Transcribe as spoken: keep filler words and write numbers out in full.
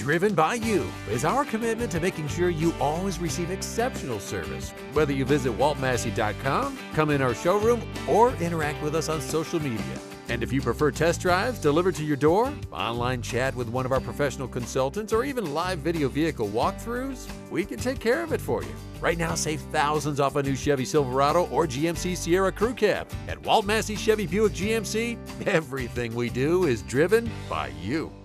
Driven by You is our commitment to making sure you always receive exceptional service. Whether you visit walt massey dot com, come in our showroom, or interact with us on social media. And if you prefer test drives delivered to your door, online chat with one of our professional consultants, or even live video vehicle walkthroughs, we can take care of it for you. Right now, save thousands off a new Chevy Silverado or G M C Sierra Crew Cab. At Walt Massey Chevy Buick G M C, everything we do is driven by you.